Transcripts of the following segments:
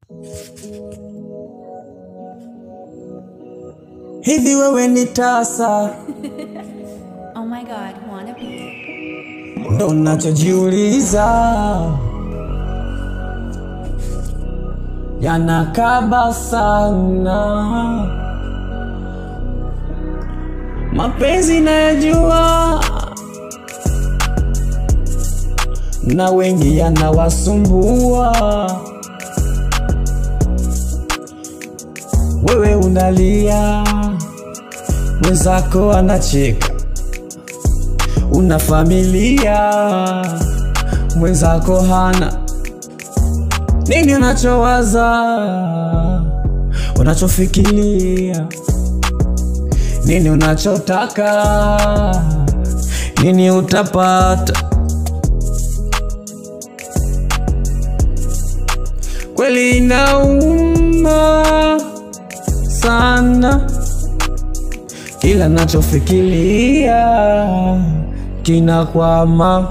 Hivi wewe ni tasa? Oh my God, wanna be? Ndo nachojiuliza, yanakaba sana. Mapenzi nayajua, na wengi yanawasumbua. Wewe unalia, mwenzako anacheka. Una familia, mwenzako hana. Nini unachowaza, unachofikiria? Nini unachotaka, nini utapata? Kweli inauma sana, kila nachofikiria kinakwama.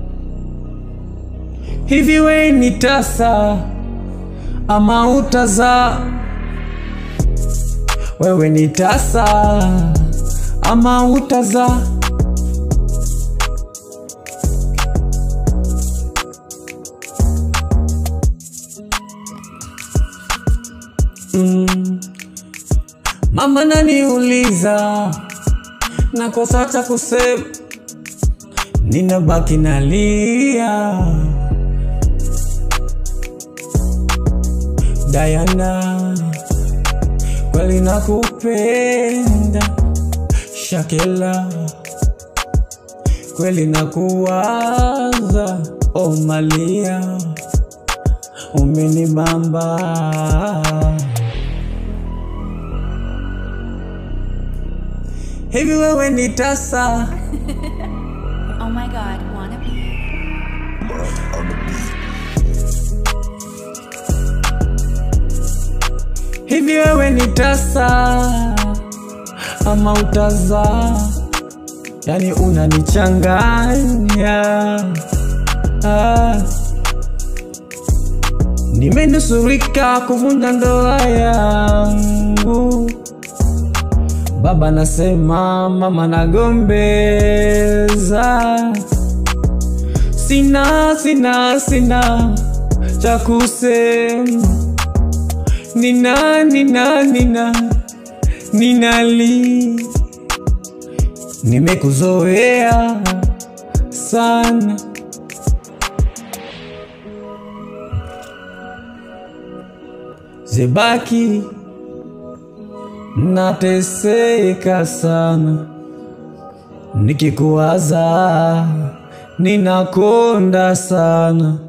Hivi wewe ni tasa ama utazaa? Wewe ni tasa ama utazaa? Mama naniuliza, nakosa cha kusema, ninabaki nalia. Diana, kweli nakupenda. Shakela, kweli nakuwaza. Oh Malia, umenibamba. Hivi wewe ni tasa? Oh my God, wanna be? Hivi wewe ni tasa ama utazaa? Yani unanichanganya. Nimenusurika kuvunja ndoa yangu. Baba nasema, mama nagombeza. Sina cha kusema. Ninali. Nimekuzoea sana. Zebaki, nateseka sana. Nikikuwaza ninakonda sana.